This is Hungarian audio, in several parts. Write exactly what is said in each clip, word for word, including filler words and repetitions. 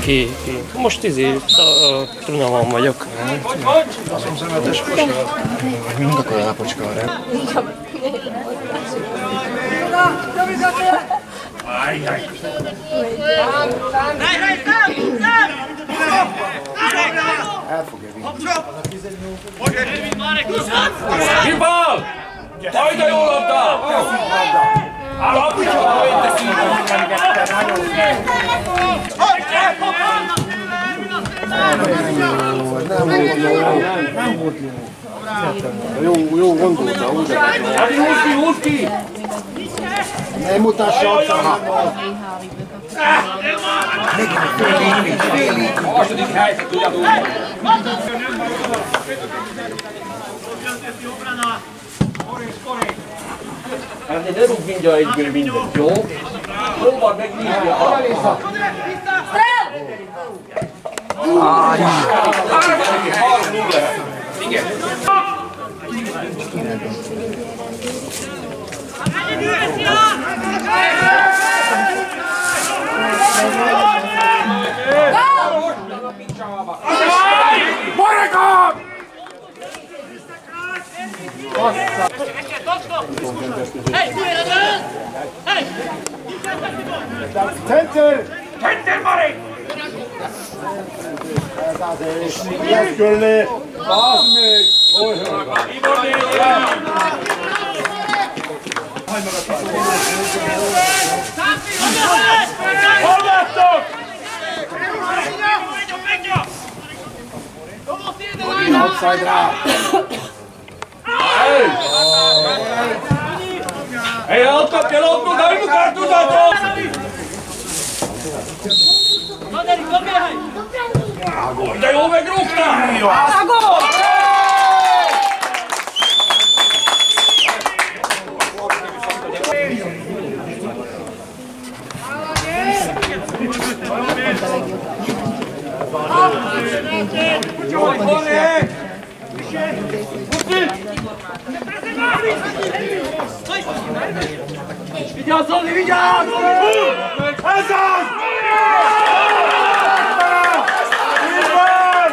Ki, ki. Most izé, Trunavon vagyok. Azon szemetes kosar. Mind akkor a lápocska arra. Ajjaj! El fogja vinni. Kipál! Hajj, de jó labda! Áll a picsa, hogy te színben! Nem volt jó, nem volt jó. Jó, jó gondolta, úgy. Húzd ki, húzd ki! Nem mutassa a számámmal. Megint fél így, fél így. A második helyzet, ugyanúgy. Hát ne rúgj mindjárt egyből mindent, jó? Próbáld meg nyitni a harcot. Igen. Marekam! Center! Center, Marek! Ez azért lesz körülé. Bazd meg! Hol láttok? Outside rá! Hej, elkapja labdot, de nem akar tudatot! De jó megrúgtál! Vigyázz, Zoli, vigyázz! Ez az! Így van!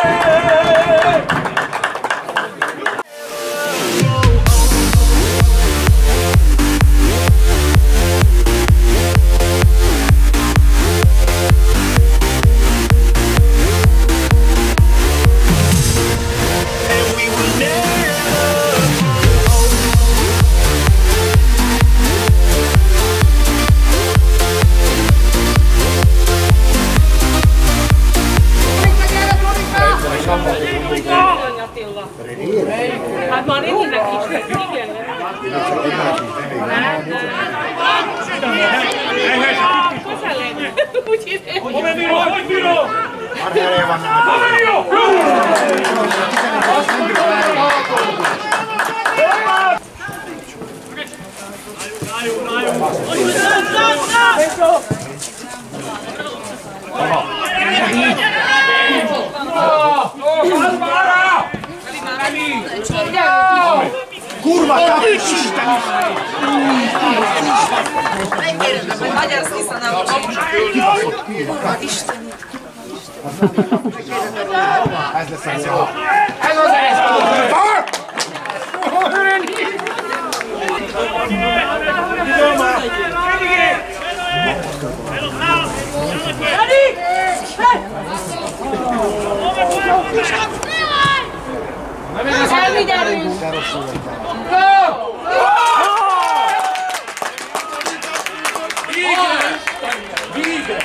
Hát már néznek is, igen. Közel legyen. Úgy hívják. Hova bíró? Hogy bíró? Arra van. Hova bíró? Kurva, Isten! Megkérdezem, hogy magyar sziszanám. Kurva, Isten! Ez lesz az jó. Ez az ez! Elvigyelünk! Végre! Végre!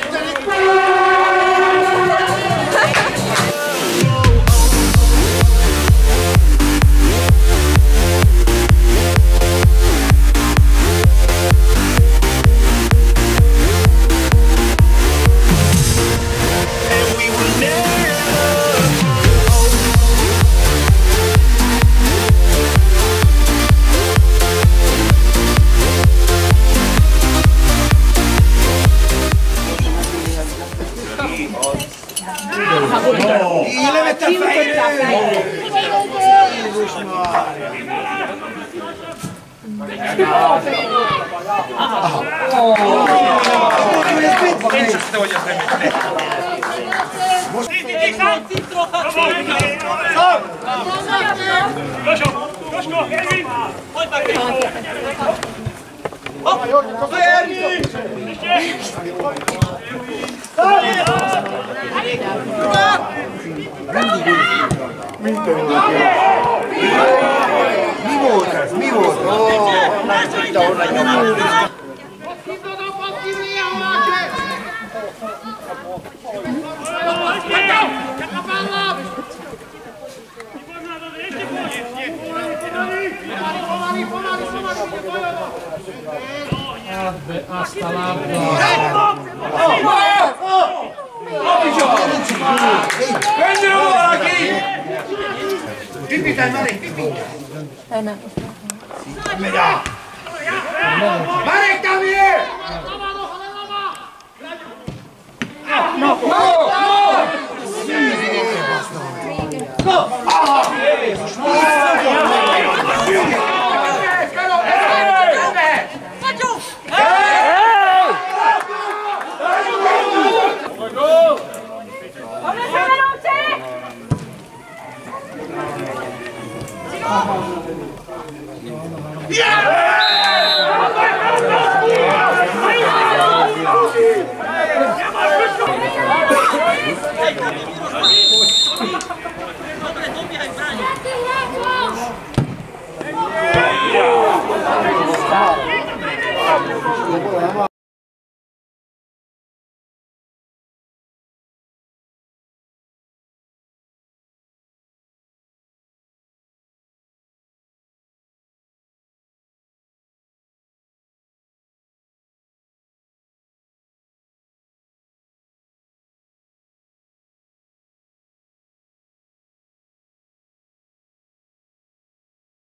Így levette a fejét! Jézus már! Én csak te vagy az remélem. Most így trochę! Gorzko! Gorzko! Chodź tak! Hop! Wyjemni! Mi volt ez? Mi volt? Azt a lábda! Menjél valaki! Pipiten, Mari, pipiten! Marek, tam je! No! No!